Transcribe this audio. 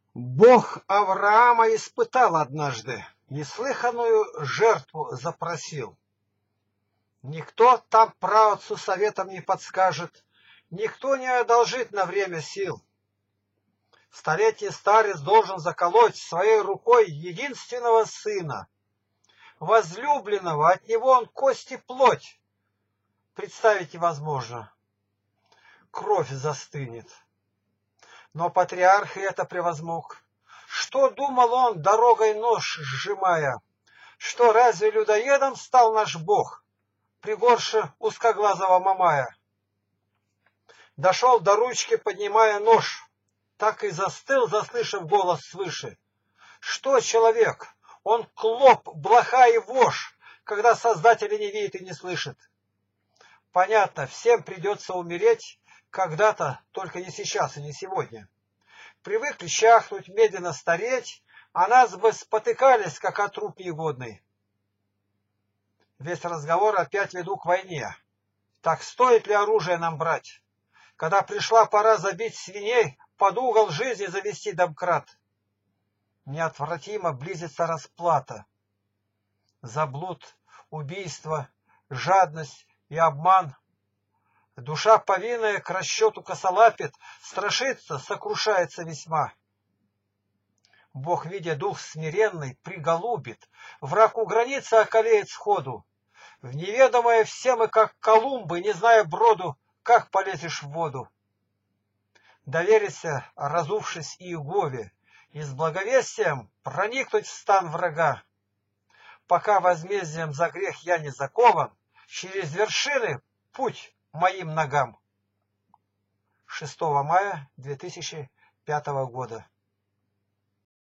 Бог Авраама испытал однажды, неслыханную жертву запросил. Никто там праотцу советом не подскажет, никто не одолжит на время сил. Столетний старец должен заколоть своей рукой единственного сына, возлюбленного, от него он кость и плоть. Представить невозможно, кровь застынет. Но патриарх и это превозмог. Что думал он, дорогой нож сжимая? Что разве людоедом стал наш Бог, пригорше узкоглазого Мамая? Дошел до ручки, поднимая нож, так и застыл, заслышав голос свыше. Что человек? Он клоп, блоха и вошь, когда Создателя не видит и не слышит. Понятно, всем придется умереть когда-то, только не сейчас и не сегодня. Привыкли чахнуть, медленно стареть, а нас бы спотыкались, как от труп негодный. Весь разговор опять веду к войне. Так стоит ли оружие нам брать? Когда пришла пора забить свиней, под угол жизни завести домкрат. Неотвратимо близится расплата. За блуд, убийство, жадность и обман. Душа повинная к расчету косолапит, страшится, сокрушается весьма. Бог, видя дух смиренный, приголубит, враг у границы околеет сходу. В неведомое все мы, как Колумбы, не зная броду, как полезешь в воду. Доверься, разувшись Иегове, и с благовестием проникнуть в стан врага. Пока возмездием за грех я не закован, через вершины путь моим ногам. 6 мая 2005 года.